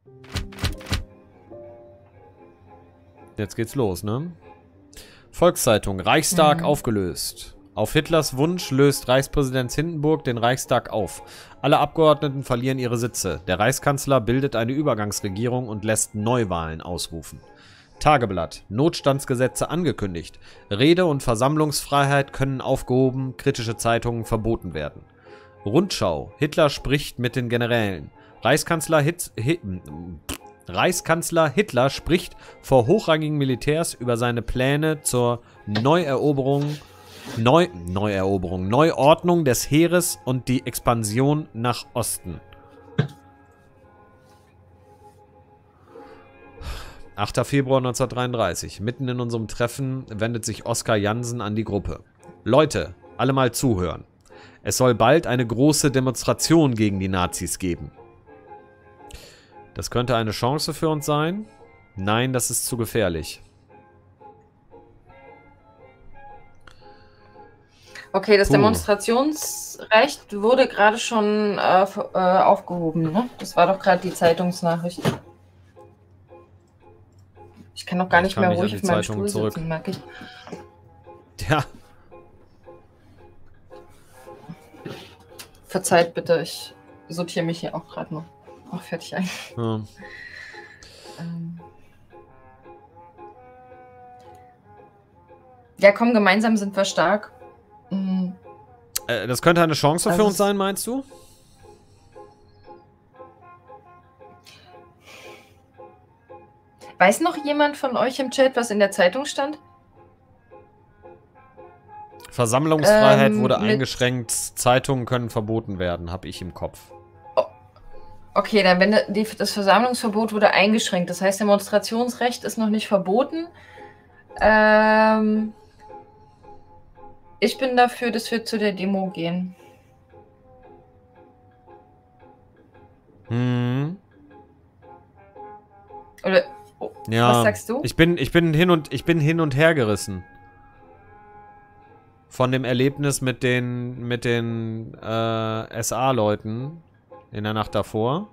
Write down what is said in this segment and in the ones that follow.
Jetzt geht's los, ne? Volkszeitung. Reichstag aufgelöst. Auf Hitlers Wunsch löst Reichspräsident Hindenburg den Reichstag auf. Alle Abgeordneten verlieren ihre Sitze. Der Reichskanzler bildet eine Übergangsregierung und lässt Neuwahlen ausrufen. Tageblatt. Notstandsgesetze angekündigt. Rede- und Versammlungsfreiheit können aufgehoben, kritische Zeitungen verboten werden. Rundschau. Hitler spricht mit den Generälen. Reichskanzler Hitler spricht vor hochrangigen Militärs über seine Pläne zur Neuordnung des Heeres und die Expansion nach Osten. 8. Februar 1933. Mitten in unserem Treffen wendet sich Oskar Jansen an die Gruppe. Leute, alle mal zuhören. Es soll bald eine große Demonstration gegen die Nazis geben. Das könnte eine Chance für uns sein. Nein, das ist zu gefährlich. Okay, das Demonstrationsrecht wurde gerade schon aufgehoben, ne? Das war doch gerade die Zeitungsnachricht. Ich kann doch gar nicht mehr ruhig auf meinem Stuhl sitzen, merke ich. Ja. Verzeiht bitte, ich sortiere mich hier auch gerade noch fertig ein. Ja. Ja, komm, gemeinsam sind wir stark. Das könnte eine Chance für uns sein, meinst du? Weiß noch jemand von euch im Chat, was in der Zeitung stand? Versammlungsfreiheit wurde eingeschränkt, Zeitungen können verboten werden, habe ich im Kopf. Okay, dann wenn das Versammlungsverbot wurde eingeschränkt, das heißt, Demonstrationsrecht ist noch nicht verboten. Ich bin dafür, dass wir zu der Demo gehen. Oder ja, was sagst du? Ich bin hin und her gerissen. Von dem Erlebnis mit den SA-Leuten in der Nacht davor.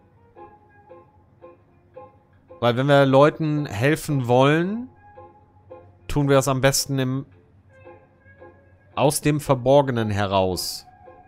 Weil wenn wir Leuten helfen wollen, tun wir es am besten aus dem Verborgenen heraus.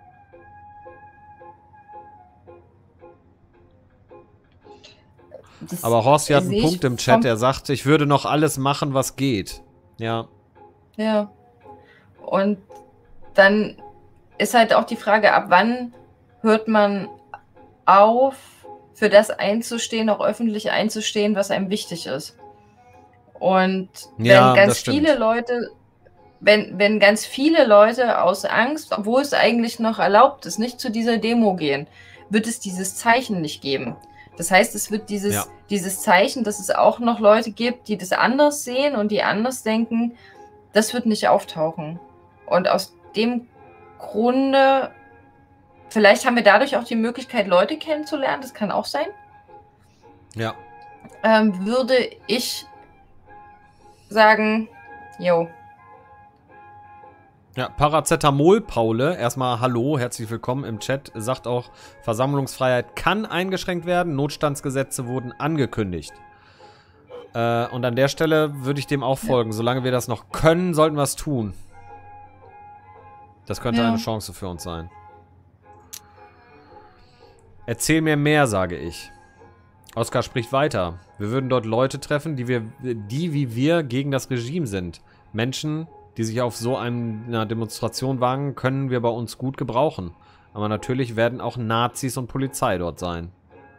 Aber Horst hat einen Punkt im Chat, der sagt, ich würde noch alles machen, was geht. Ja. Ja. Und dann ist halt auch die Frage, ab wann hört man auf, für das einzustehen, auch öffentlich einzustehen, was einem wichtig ist. Und wenn ganz viele Leute, wenn ganz viele Leute aus Angst, obwohl es eigentlich noch erlaubt ist, nicht zu dieser Demo gehen, wird es dieses Zeichen nicht geben. Das heißt, es wird dieses Zeichen, dass es auch noch Leute gibt, die das anders sehen und die anders denken, das wird nicht auftauchen. Und aus dem Grunde, vielleicht haben wir dadurch auch die Möglichkeit, Leute kennenzulernen, das kann auch sein. Ja. Würde ich sagen, jo. Ja, Paracetamol Paule, erstmal hallo, herzlich willkommen im Chat, sagt auch, Versammlungsfreiheit kann eingeschränkt werden, Notstandsgesetze wurden angekündigt. Und an der Stelle würde ich dem auch folgen, solange wir das noch können, sollten wir es tun. Das könnte eine Chance für uns sein. Erzähl mir mehr, sage ich. Oskar spricht weiter. Wir würden dort Leute treffen, die wie wir gegen das Regime sind. Menschen, die sich auf so einer Demonstration wagen, können wir bei uns gut gebrauchen. Aber natürlich werden auch Nazis und Polizei dort sein.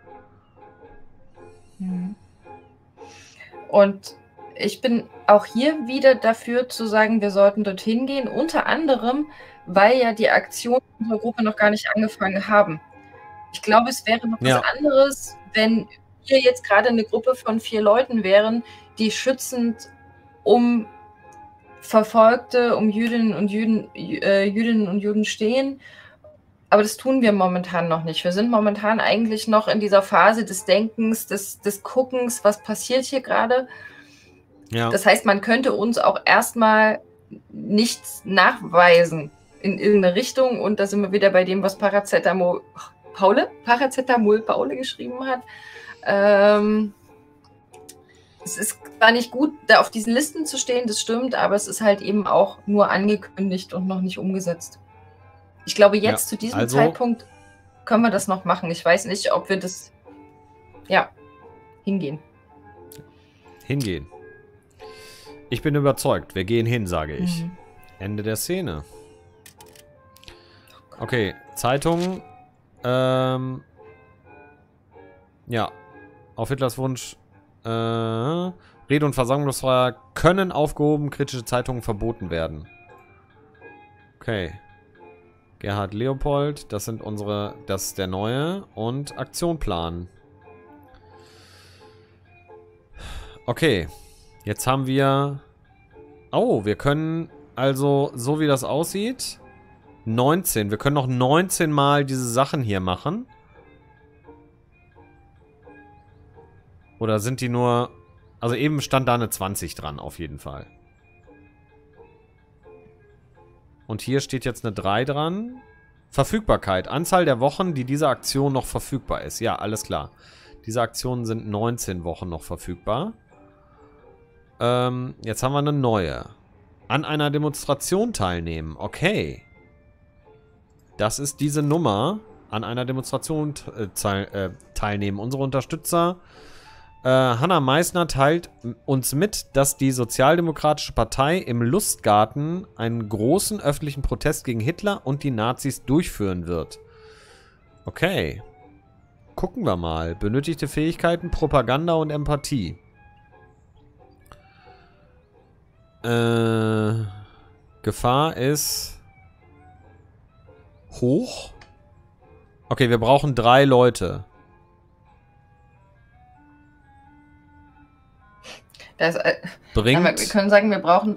Und ich bin auch hier wieder dafür zu sagen, wir sollten dorthin gehen, unter anderem, weil ja die Aktionen unserer Gruppe noch gar nicht angefangen haben. Ich glaube, es wäre noch was anderes, wenn wir jetzt gerade eine Gruppe von 4 Leuten wären, die schützend um Verfolgte, um Jüdinnen und Juden stehen. Aber das tun wir momentan noch nicht. Wir sind momentan eigentlich noch in dieser Phase des Denkens, des Guckens, was passiert hier gerade. Ja. Das heißt, man könnte uns auch erstmal nichts nachweisen in irgendeine Richtung. Und da sind wir wieder bei dem, was Paracetamol Paracetamol Paule geschrieben hat. Es ist zwar nicht gut, da auf diesen Listen zu stehen, das stimmt, aber es ist halt eben auch nur angekündigt und noch nicht umgesetzt. Ich glaube, jetzt zu diesem Zeitpunkt können wir das noch machen. Ich weiß nicht, ob wir das... Ja, hingehen. Hingehen. Ich bin überzeugt. Wir gehen hin, sage ich. Ende der Szene. Okay, Zeitung. Ja. Auf Hitlers Wunsch. Rede- und Versammlungsfreiheit können aufgehoben, kritische Zeitungen verboten werden. Okay. Gerhard Leopold, das sind unsere, das ist der neue. Und Aktionplan. Okay. Jetzt haben wir... Oh, wir können also, so wie das aussieht, 19. Wir können noch 19 Mal diese Sachen hier machen. Oder sind die nur... Also eben stand da eine 20 dran, auf jeden Fall. Und hier steht jetzt eine 3 dran. Verfügbarkeit. Anzahl der Wochen, die diese Aktion noch verfügbar ist. Ja, alles klar. Diese Aktionen sind 19 Wochen noch verfügbar. Jetzt haben wir eine neue. An einer Demonstration teilnehmen. Okay. Das ist diese Nummer. An einer Demonstration teilnehmen. Unsere Unterstützer... Hanna Meissner teilt uns mit, dass die Sozialdemokratische Partei im Lustgarten einen großen öffentlichen Protest gegen Hitler und die Nazis durchführen wird. Okay. Gucken wir mal. Benötigte Fähigkeiten, Propaganda und Empathie. Gefahr ist hoch. Okay, wir brauchen 3 Leute. Das, Bringt. Wir können sagen, wir brauchen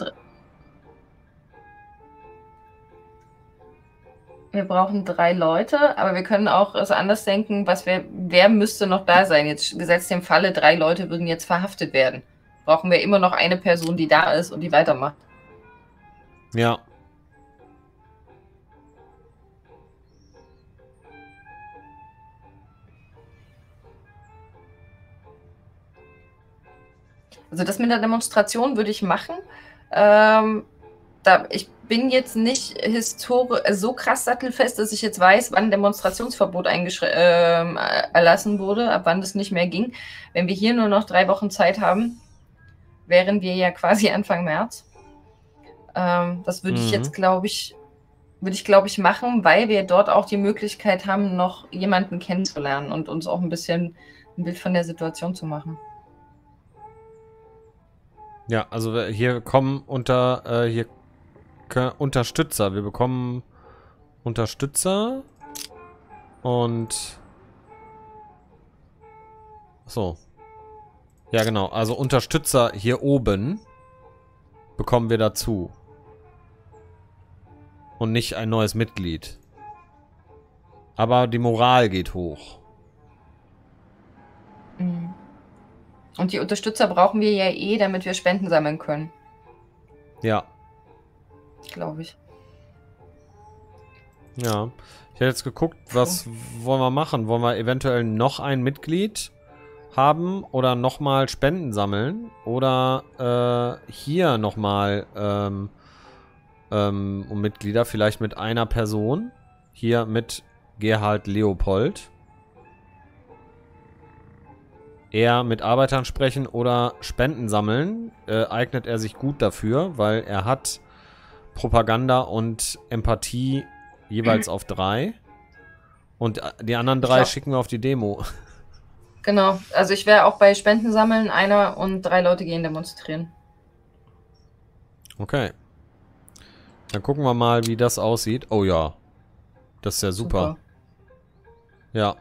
3 Leute, aber wir können auch also anders denken, wer müsste noch da sein? Jetzt gesetzt dem Falle, 3 Leute würden jetzt verhaftet werden. Brauchen wir immer noch eine Person, die da ist und die weitermacht. Ja. Also das mit der Demonstration würde ich machen. Ich bin jetzt nicht so krass sattelfest, dass ich jetzt weiß, wann Demonstrationsverbot erlassen wurde, ab wann das nicht mehr ging. Wenn wir hier nur noch 3 Wochen Zeit haben, wären wir ja quasi Anfang März. Das würde ich jetzt, glaube ich, machen, weil wir dort auch die Möglichkeit haben, noch jemanden kennenzulernen und uns auch ein bisschen ein Bild von der Situation zu machen. Ja, also hier kommen Unterstützer. Wir bekommen Unterstützer und so. Ja, genau. Also Unterstützer hier oben bekommen wir dazu. Und nicht ein neues Mitglied. Aber die Moral geht hoch. Und die Unterstützer brauchen wir ja damit wir Spenden sammeln können. Ja. Glaube ich. Ja. Ich hätte jetzt geguckt, was wollen wir machen? Wollen wir eventuell noch ein Mitglied haben oder nochmal Spenden sammeln? Oder hier nochmal um Mitglieder, vielleicht mit einer Person. Hier mit Gerhard Leopold. Eher mit Arbeitern sprechen oder Spenden sammeln, eignet er sich gut dafür, weil er hat Propaganda und Empathie jeweils auf 3. Und die anderen 3 schicken wir auf die Demo. Genau, also ich wäre auch bei Spenden sammeln, einer und 3 Leute gehen demonstrieren. Okay. Dann gucken wir mal, wie das aussieht. Oh ja. Das ist ja super. Ja.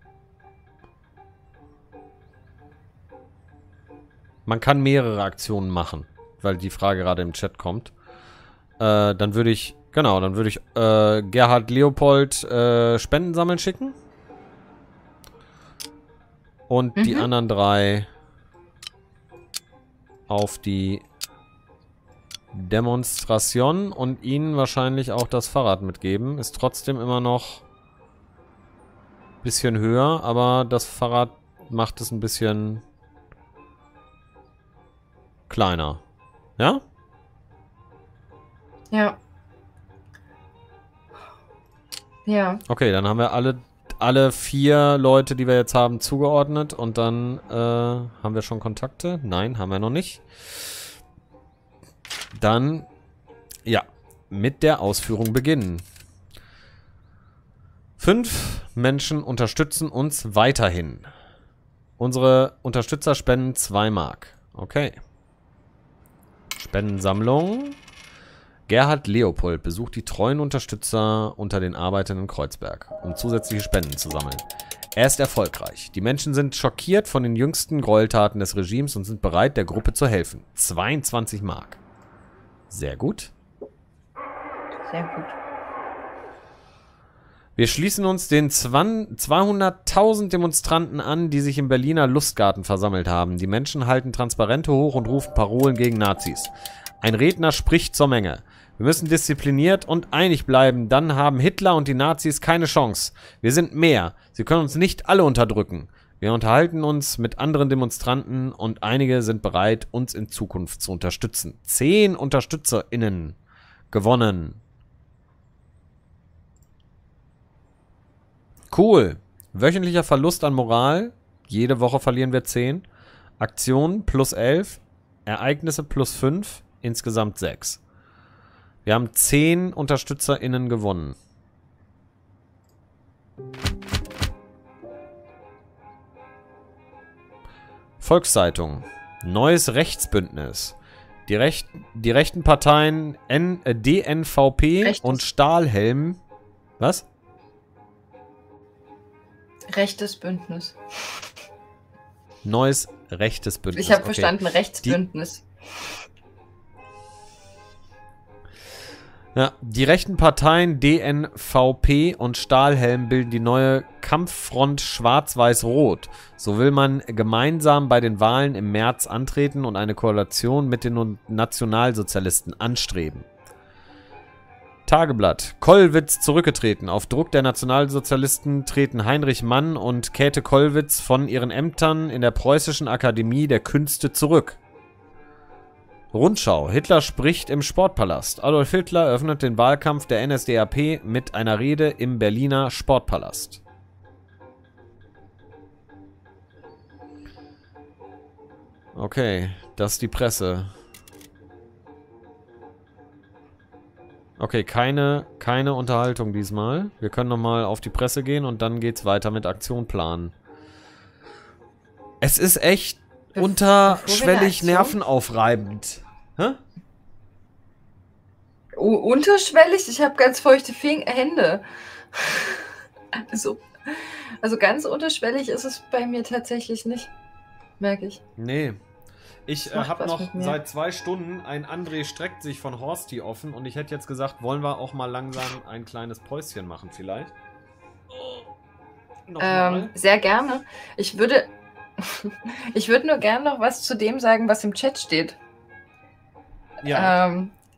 Man kann mehrere Aktionen machen, weil die Frage gerade im Chat kommt. Dann würde ich Gerhard Leopold Spenden sammeln schicken. Und die anderen 3 auf die Demonstration und ihnen wahrscheinlich auch das Fahrrad mitgeben. Ist trotzdem immer noch ein bisschen höher, aber das Fahrrad macht es ein bisschen kleiner. Ja? Ja. Ja. Okay, dann haben wir alle 4 Leute, die wir jetzt haben, zugeordnet. Und dann haben wir schon Kontakte? Nein, haben wir noch nicht. Dann, ja, mit der Ausführung beginnen. 5 Menschen unterstützen uns weiterhin. Unsere Unterstützer spenden 2 Mark. Okay. Spendensammlung. Gerhard Leopold besucht die treuen Unterstützer unter den Arbeitern in Kreuzberg, um zusätzliche Spenden zu sammeln. Er ist erfolgreich. Die Menschen sind schockiert von den jüngsten Gräueltaten des Regimes und sind bereit, der Gruppe zu helfen. 22 Mark. Sehr gut. Sehr gut. Wir schließen uns den 200.000 Demonstranten an, die sich im Berliner Lustgarten versammelt haben. Die Menschen halten Transparente hoch und rufen Parolen gegen Nazis. Ein Redner spricht zur Menge. Wir müssen diszipliniert und einig bleiben, dann haben Hitler und die Nazis keine Chance. Wir sind mehr. Sie können uns nicht alle unterdrücken. Wir unterhalten uns mit anderen Demonstranten und einige sind bereit, uns in Zukunft zu unterstützen. 10 UnterstützerInnen gewonnen. Cool. Wöchentlicher Verlust an Moral. Jede Woche verlieren wir 10. Aktionen plus 11. Ereignisse plus 5. Insgesamt 6. Wir haben 10 UnterstützerInnen gewonnen. Volkszeitung. Neues Rechtsbündnis. Die rechten Parteien DNVP Rechtes. und Stahlhelm. Was? Rechtes Bündnis. Neues rechtes Bündnis. Ich habe Okay. verstanden, Rechtsbündnis. Ja, die rechten Parteien DNVP und Stahlhelm bilden die neue Kampffront Schwarz-Weiß-Rot. So will man gemeinsam bei den Wahlen im März antreten und eine Koalition mit den Nationalsozialisten anstreben. Tageblatt. Kollwitz zurückgetreten. Auf Druck der Nationalsozialisten treten Heinrich Mann und Käthe Kollwitz von ihren Ämtern in der Preußischen Akademie der Künste zurück. Rundschau. Hitler spricht im Sportpalast. Adolf Hitler eröffnet den Wahlkampf der NSDAP mit einer Rede im Berliner Sportpalast. Okay, das ist die Presse. Okay, keine Unterhaltung diesmal. Wir können nochmal auf die Presse gehen und dann geht's weiter mit Aktion planen. Es ist echt unterschwellig nervenaufreibend. Hä? Unterschwellig? Ich habe ganz feuchte Hände. Also ganz unterschwellig ist es bei mir tatsächlich nicht. Merke ich. Nee. Ich macht habe was noch mit mir. seit 2 Stunden ein André streckt sich von Horsti offen und ich hätte jetzt gesagt, wollen wir auch mal langsam ein kleines Päuschen machen vielleicht? Nochmal. Sehr gerne. Ich würde nur gerne noch was zu dem sagen, was im Chat steht. Ja.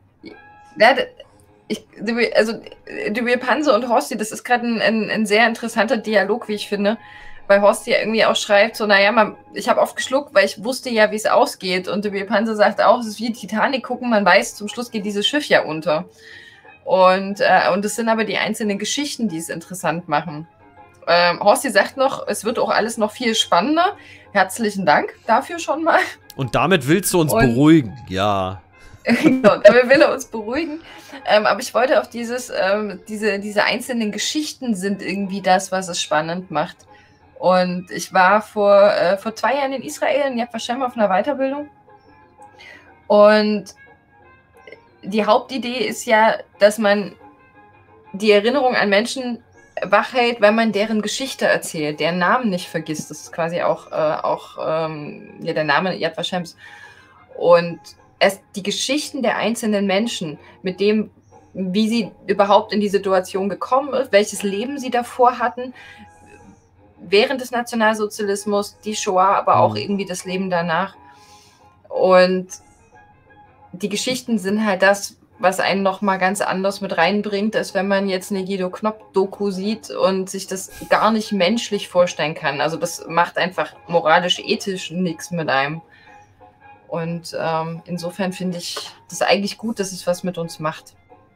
Dubiel Panse und Horsti, das ist gerade ein sehr interessanter Dialog, wie ich finde. Weil Horsti ja irgendwie auch schreibt, so, naja, ich habe oft geschluckt, weil ich wusste ja, wie es ausgeht. Und Dubiel Panse sagt auch, es ist wie Titanic gucken, man weiß, zum Schluss geht dieses Schiff ja unter. Und es sind aber die einzelnen Geschichten, die es interessant machen. Horsti sagt noch, es wird auch alles noch viel spannender. Herzlichen Dank dafür schon mal. Und damit willst du uns beruhigen, ja. Genau, damit will er uns beruhigen. Aber ich wollte auf diese einzelnen Geschichten sind irgendwie das, was es spannend macht. Und ich war vor 2 Jahren in Israel in Yad Vashem auf einer Weiterbildung. Und die Hauptidee ist ja, dass man die Erinnerung an Menschen wach hält, weil man deren Geschichte erzählt, deren Namen nicht vergisst. Das ist quasi auch der Name Yad Vashems. Und die Geschichten der einzelnen Menschen, mit dem, wie sie überhaupt in die Situation gekommen ist, welches Leben sie davor hatten, während des Nationalsozialismus, die Shoah, aber auch irgendwie das Leben danach. Und die Geschichten sind halt das, was einen nochmal ganz anders mit reinbringt, als wenn man jetzt eine Guido Knopp-Doku sieht und sich das gar nicht menschlich vorstellen kann. Also das macht einfach moralisch, ethisch nichts mit einem. Und insofern finde ich das eigentlich gut, dass es was mit uns macht.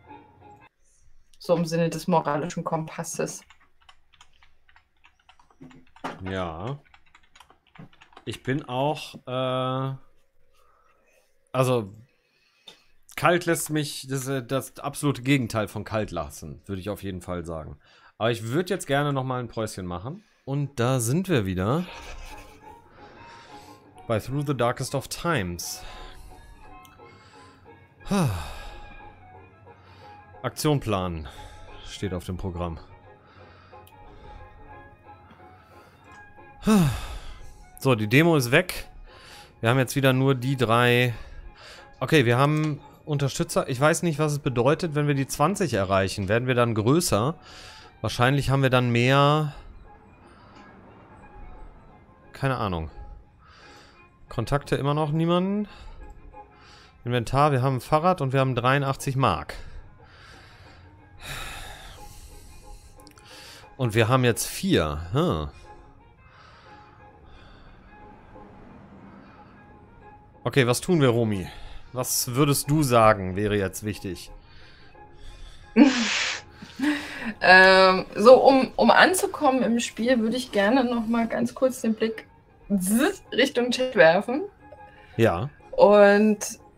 So im Sinne des moralischen Kompasses. Ja. Ich bin auch, also kalt lässt mich, das ist das absolute Gegenteil von kalt lassen, würde ich auf jeden Fall sagen. Aber ich würde jetzt gerne nochmal ein Päuschen machen. Und da sind wir wieder. Bei Through the Darkest of Times. Aktion planen steht auf dem Programm. So, die Demo ist weg. Wir haben jetzt wieder nur die 3. Okay, wir haben Unterstützer. Ich weiß nicht, was es bedeutet, wenn wir die 20 erreichen. Werden wir dann größer? Wahrscheinlich haben wir dann mehr... Keine Ahnung. Kontakte immer noch niemanden. Inventar, wir haben ein Fahrrad und wir haben 83 Mark. Und wir haben jetzt 4. Okay, was tun wir, Romy? Was würdest du sagen, wäre jetzt wichtig? So, um anzukommen im Spiel, würde ich gerne noch mal ganz kurz den Blick Richtung Chat werfen. Ja. Und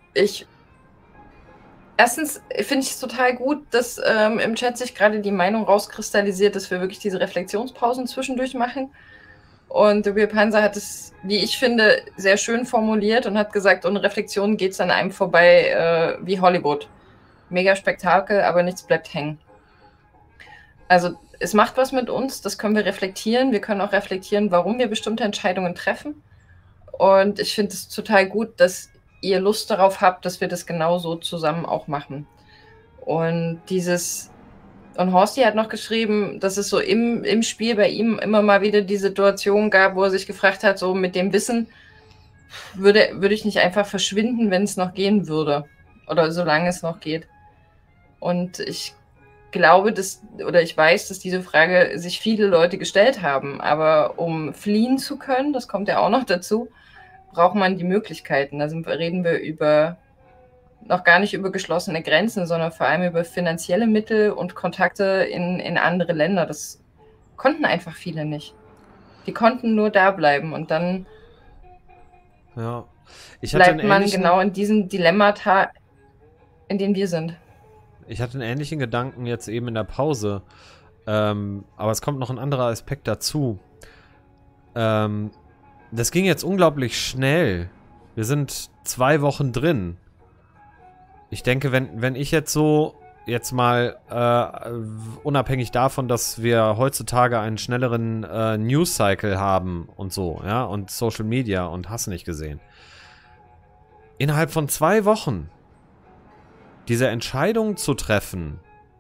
erstens finde ich es total gut, dass im Chat sich gerade die Meinung rauskristallisiert, dass wir wirklich diese Reflexionspausen zwischendurch machen. Und der Panzer hat es, wie ich finde, sehr schön formuliert und hat gesagt, ohne Reflexion geht es an einem vorbei wie Hollywood. Mega Spektakel, aber nichts bleibt hängen. Also es macht was mit uns, das können wir reflektieren. Wir können auch reflektieren, warum wir bestimmte Entscheidungen treffen. Und ich finde es total gut, dass ihr Lust darauf habt, dass wir das genauso zusammen auch machen. Und Horsti hat noch geschrieben, dass es so im Spiel bei ihm immer mal wieder die Situation gab, wo er sich gefragt hat, so mit dem Wissen, würde ich nicht einfach verschwinden, wenn es noch gehen würde. Oder solange es noch geht. Und ich glaube, ich weiß, dass diese Frage sich viele Leute gestellt haben. Aber um fliehen zu können, das kommt ja auch noch dazu, braucht man die Möglichkeiten. Da reden wir noch gar nicht über geschlossene Grenzen, sondern vor allem über finanzielle Mittel und Kontakte in andere Länder. Das konnten einfach viele nicht. Die konnten nur da bleiben und dann bleibt man genau in diesem Dilemmata, in dem wir sind. Ich hatte einen ähnlichen Gedanken jetzt eben in der Pause. Aber es kommt noch ein anderer Aspekt dazu. Das ging jetzt unglaublich schnell. Wir sind 2 Wochen drin. Ich denke, wenn ich jetzt mal unabhängig davon, dass wir heutzutage einen schnelleren News-Cycle haben und so, ja, und Social Media und hast nicht gesehen. Innerhalb von 2 Wochen diese Entscheidung zu treffen,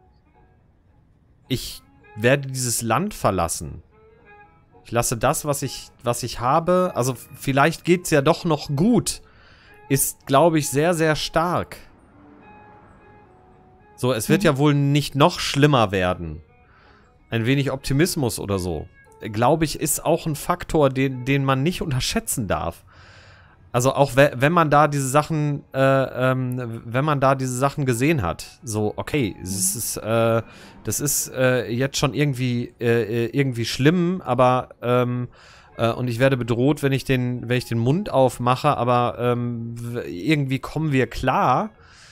ich werde dieses Land verlassen. Ich lasse das, was ich habe, also vielleicht geht's ja doch noch gut, ist, glaube ich, sehr, sehr stark. So, es wird ja wohl nicht noch schlimmer werden. Ein wenig Optimismus oder so, glaube ich, ist auch ein Faktor, den man nicht unterschätzen darf. Also auch wenn man da diese Sachen, gesehen hat, so, okay, das ist jetzt schon irgendwie schlimm, aber und ich werde bedroht, wenn ich den Mund aufmache, aber irgendwie kommen wir klar,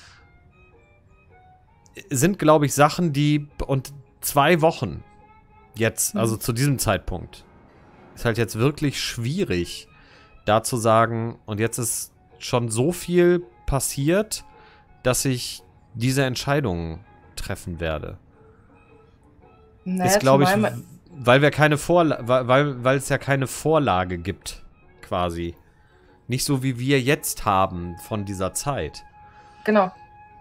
sind, glaube ich, Sachen, und 2 Wochen jetzt, also zu diesem Zeitpunkt, ist halt jetzt wirklich schwierig, da zu sagen, und jetzt ist schon so viel passiert, dass ich diese Entscheidung treffen werde. Naja, ist, glaube ich, weil es ja keine Vorlage gibt, quasi. Nicht so, wie wir jetzt haben von dieser Zeit. Genau.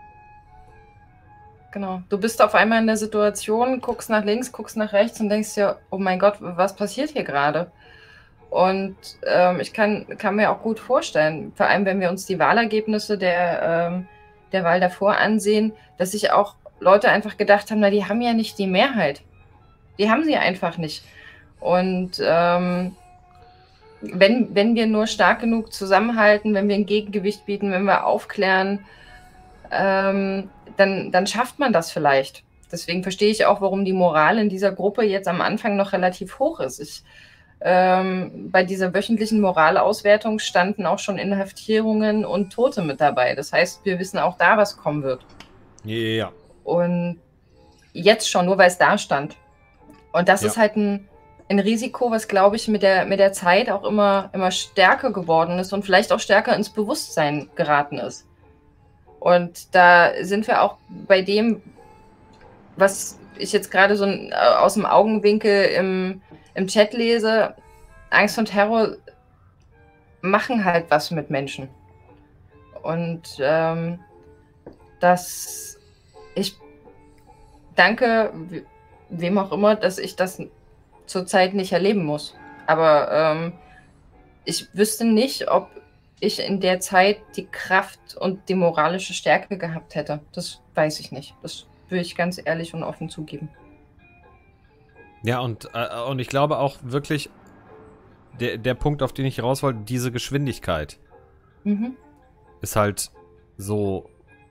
Du bist auf einmal in der Situation, guckst nach links, guckst nach rechts und denkst dir, oh mein Gott, was passiert hier gerade? Und ich kann mir auch gut vorstellen, vor allem wenn wir uns die Wahlergebnisse der der Wahl davor ansehen, dass sich auch Leute einfach gedacht haben, na, die haben ja nicht die Mehrheit. Die haben sie einfach nicht. Und wenn wir nur stark genug zusammenhalten, wenn wir ein Gegengewicht bieten, wenn wir aufklären, dann schafft man das vielleicht. Deswegen verstehe ich auch, warum die Moral in dieser Gruppe jetzt am Anfang noch relativ hoch ist. Bei dieser wöchentlichen Moralauswertung standen auch schon Inhaftierungen und Tote mit dabei. Das heißt, wir wissen auch da, was kommen wird. Ja. Und jetzt schon, nur weil es da stand. Und das Ja. ist halt ein Risiko, was, glaube ich, mit der Zeit auch immer stärker geworden ist und vielleicht auch stärker ins Bewusstsein geraten ist. Und da sind wir auch bei dem, was ich jetzt gerade so aus dem Augenwinkel im Chat lese. Angst und Terror machen halt was mit Menschen. Und ich danke wem auch immer, dass ich das zurzeit nicht erleben muss. Aber ich wüsste nicht, ob ich in der Zeit die Kraft und die moralische Stärke gehabt hätte. Das weiß ich nicht. Das will ich ganz ehrlich und offen zugeben. Ja, und ich glaube auch wirklich, der Punkt, auf den ich raus wollte, diese Geschwindigkeit ist halt so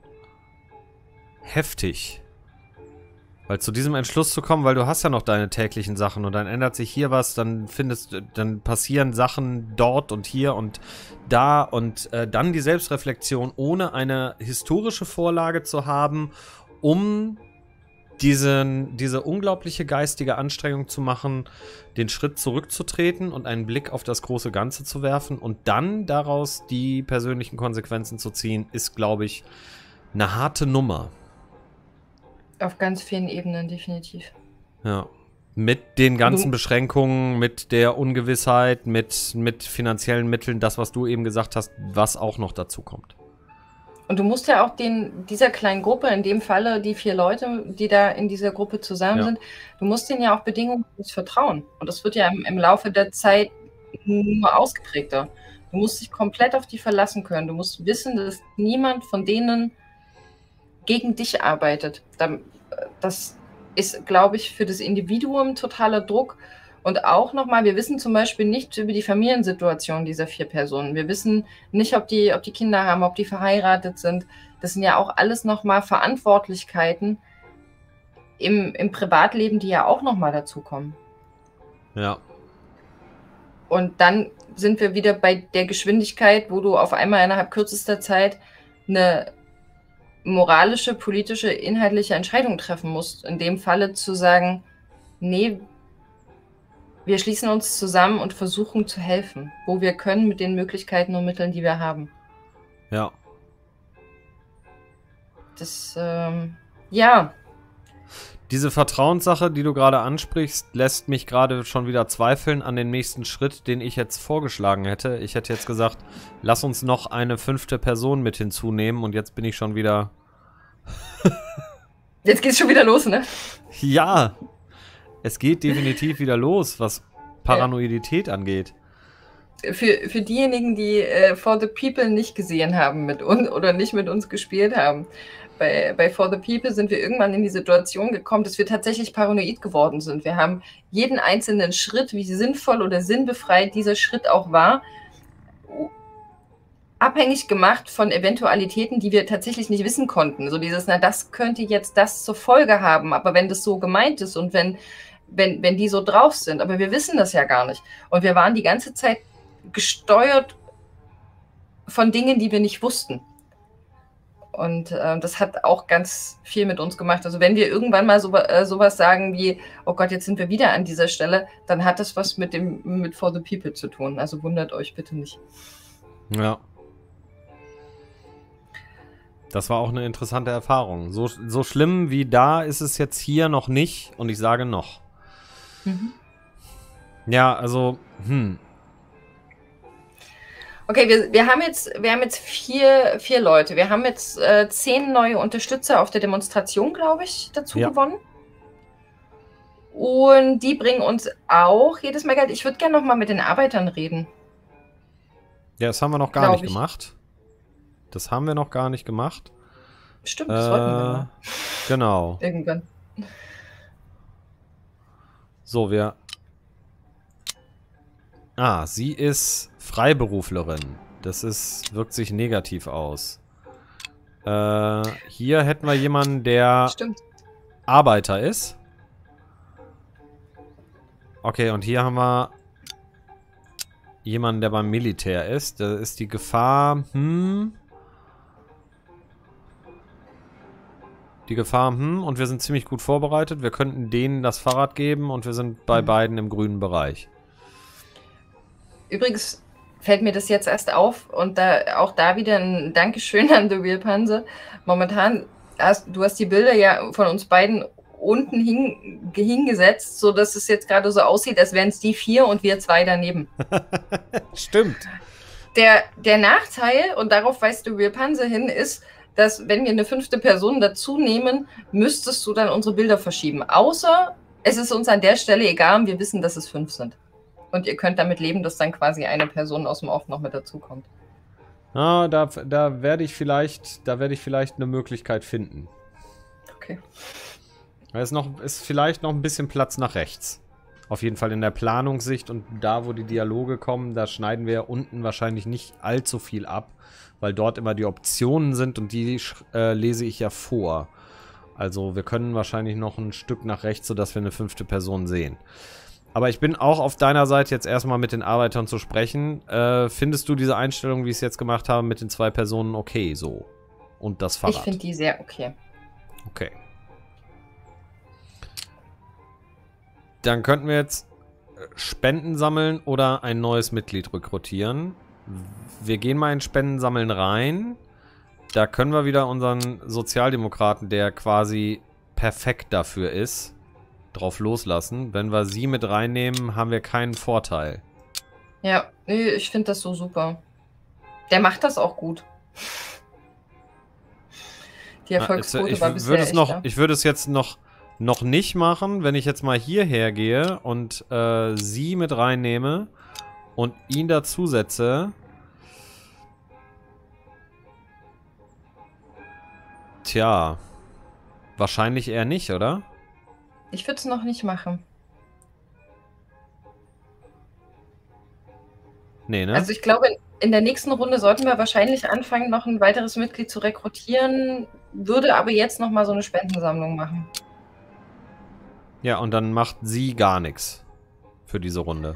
heftig. Weil zu diesem Entschluss zu kommen, weil du hast ja noch deine täglichen Sachen und dann ändert sich hier was, dann passieren Sachen dort und hier und da und dann die Selbstreflexion, ohne eine historische Vorlage zu haben, um diese unglaubliche geistige Anstrengung zu machen, den Schritt zurückzutreten und einen Blick auf das große Ganze zu werfen und dann daraus die persönlichen Konsequenzen zu ziehen, ist, glaube ich, eine harte Nummer. Auf ganz vielen Ebenen, definitiv. Ja. Mit den ganzen Beschränkungen, mit der Ungewissheit, mit finanziellen Mitteln, das, was du eben gesagt hast, was auch noch dazu kommt. Und du musst ja auch dieser kleinen Gruppe, in dem Falle die 4 Leute, die da in dieser Gruppe zusammen sind, du musst denen ja auch bedingungslos vertrauen. Und das wird ja im Laufe der Zeit nur ausgeprägter. Du musst dich komplett auf die verlassen können. Du musst wissen, dass niemand von denen gegen dich arbeitet. Das ist, glaube ich, für das Individuum totaler Druck. Und auch nochmal, wir wissen zum Beispiel nichts über die Familiensituation dieser 4 Personen. Wir wissen nicht, ob die Kinder haben, ob die verheiratet sind. Das sind ja auch alles nochmal Verantwortlichkeiten im Privatleben, die ja auch nochmal dazukommen. Ja. Und dann sind wir wieder bei der Geschwindigkeit, wo du auf einmal innerhalb kürzester Zeit eine moralische, politische, inhaltliche Entscheidung treffen musst. In dem Falle zu sagen, nee, wir schließen uns zusammen und versuchen zu helfen, wo wir können mit den Möglichkeiten und Mitteln, die wir haben. Ja. Das, ja. Diese Vertrauenssache, die du gerade ansprichst, lässt mich gerade schon wieder zweifeln an den nächsten Schritt, den ich jetzt vorgeschlagen hätte. Ich hätte jetzt gesagt, lass uns noch eine 5. Person mit hinzunehmen und jetzt bin ich schon wieder... Jetzt geht's schon wieder los, ne? Ja, es geht definitiv wieder los, was Paranoidität angeht. Für diejenigen, die For the People nicht gesehen haben mit uns oder nicht mit uns gespielt haben, bei For the People sind wir irgendwann in die Situation gekommen, dass wir tatsächlich paranoid geworden sind. Wir haben jeden einzelnen Schritt, wie sinnvoll oder sinnbefreit dieser Schritt auch war, abhängig gemacht von Eventualitäten, die wir tatsächlich nicht wissen konnten. So dieses, na, das könnte jetzt das zur Folge haben, aber wenn das so gemeint ist und wenn die so drauf sind, aber wir wissen das ja gar nicht. Und wir waren die ganze Zeit gesteuert von Dingen, die wir nicht wussten. Und das hat auch ganz viel mit uns gemacht. Also wenn wir irgendwann mal sowas sagen wie, oh Gott, jetzt sind wir wieder an dieser Stelle, dann hat das was mit For the People zu tun. Also wundert euch bitte nicht. Ja. Das war auch eine interessante Erfahrung. So schlimm wie da ist es jetzt hier noch nicht. Und ich sage noch. Mhm. Ja, also, Okay, wir haben jetzt 4 Leute. Wir haben jetzt 10 neue Unterstützer auf der Demonstration, glaube ich, dazu gewonnen. Und die bringen uns auch jedes Mal Geld. Ich würde gerne noch mal mit den Arbeitern reden. Ja, das haben wir noch gar nicht gemacht. Das haben wir noch gar nicht gemacht. Stimmt, das wollten wir mal. Genau. Irgendwann. So, sie ist Freiberuflerin. Das wirkt sich negativ aus. Hier hätten wir jemanden, der Stimmt. Arbeiter ist. Okay, und hier haben wir jemanden, der beim Militär ist. Da ist die Gefahr, und wir sind ziemlich gut vorbereitet. Wir könnten denen das Fahrrad geben und wir sind bei beiden im grünen Bereich. Übrigens fällt mir das jetzt erst auf und auch da wieder ein Dankeschön an The Real Panse. Momentan du hast die Bilder ja von uns beiden unten hingesetzt, sodass es jetzt gerade so aussieht, als wären es die 4 und wir 2 daneben. Stimmt. Der Nachteil, und darauf weist The Real Panse hin, ist, dass wenn wir eine 5. Person dazu nehmen, müsstest du dann unsere Bilder verschieben. Außer es ist uns an der Stelle egal und wir wissen, dass es 5 sind. Und ihr könnt damit leben, dass dann quasi eine Person aus dem Off noch mit dazukommt. Da werde ich vielleicht eine Möglichkeit finden. Okay. Ist vielleicht noch ein bisschen Platz nach rechts. Auf jeden Fall in der Planungssicht und da, wo die Dialoge kommen, da schneiden wir unten wahrscheinlich nicht allzu viel ab, weil dort immer die Optionen sind und die lese ich ja vor. Also wir können wahrscheinlich noch ein Stück nach rechts, sodass wir eine 5. Person sehen. Aber ich bin auch auf deiner Seite, jetzt erstmal mit den Arbeitern zu sprechen. Findest du diese Einstellung, wie ich es jetzt gemacht habe, mit den 2 Personen okay so? Und das Fahrrad? Ich finde die sehr okay. Okay. Dann könnten wir jetzt Spenden sammeln oder ein neues Mitglied rekrutieren. Wir gehen mal in Spendensammeln rein. Da können wir wieder unseren Sozialdemokraten, der quasi perfekt dafür ist, drauf loslassen. Wenn wir sie mit reinnehmen, haben wir keinen Vorteil. Ja, ich finde das so super. Der macht das auch gut. Die Erfolgsquote war bisher echt, ich würde es jetzt noch nicht machen, wenn ich jetzt mal hierher gehe und sie mit reinnehme und ihn dazusetze. Tja, wahrscheinlich eher nicht, oder? Ich würde es noch nicht machen. Nee, ne? Also ich glaube, in der nächsten Runde sollten wir wahrscheinlich anfangen, noch ein weiteres Mitglied zu rekrutieren, würde aber jetzt noch mal so eine Spendensammlung machen. Ja, und dann macht sie gar nichts für diese Runde.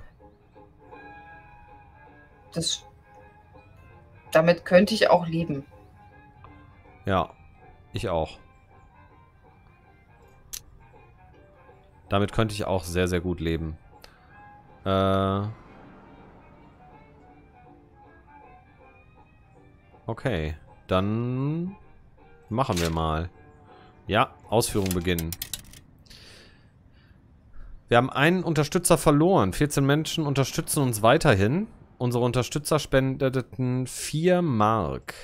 Damit könnte ich auch leben. Ja, ich auch. Damit könnte ich auch sehr, sehr gut leben. Okay, dann machen wir mal. Ja, Ausführung beginnen. Wir haben einen Unterstützer verloren. 14 Menschen unterstützen uns weiterhin. Unsere Unterstützer spendeten 4 Mark.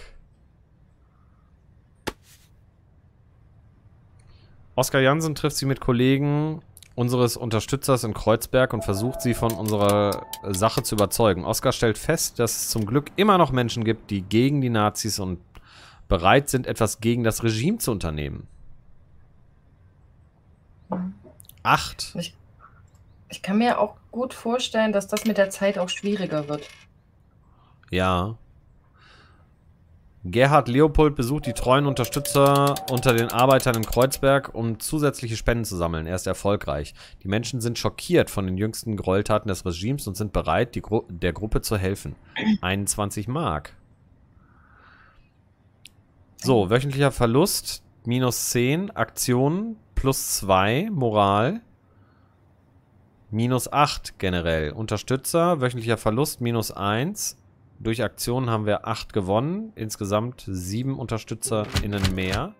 Oskar Jansen trifft sie mit Kollegen unseres Unterstützers in Kreuzberg und versucht sie von unserer Sache zu überzeugen. Oskar stellt fest, dass es zum Glück immer noch Menschen gibt, die gegen die Nazis und bereit sind, etwas gegen das Regime zu unternehmen. 8. Ich kann mir auch gut vorstellen, dass das mit der Zeit auch schwieriger wird. Ja. Gerhard Leopold besucht die treuen Unterstützer unter den Arbeitern in Kreuzberg, um zusätzliche Spenden zu sammeln. Er ist erfolgreich. Die Menschen sind schockiert von den jüngsten Gräueltaten des Regimes und sind bereit, der Gruppe zu helfen. 21 Mark. So, wöchentlicher Verlust, -10, Aktionen, +2, Moral, -8 generell. Unterstützer, wöchentlicher Verlust, -1. Durch Aktionen haben wir 8 gewonnen. Insgesamt 7 UnterstützerInnen mehr.